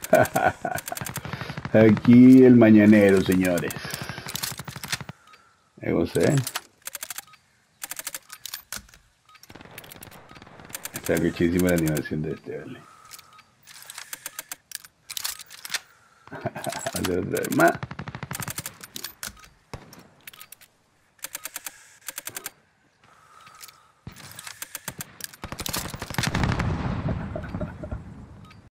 Aquí el mañanero, señores. Me gocé. Está richísima la animación de este, ¿vale? Hacer otra vez más.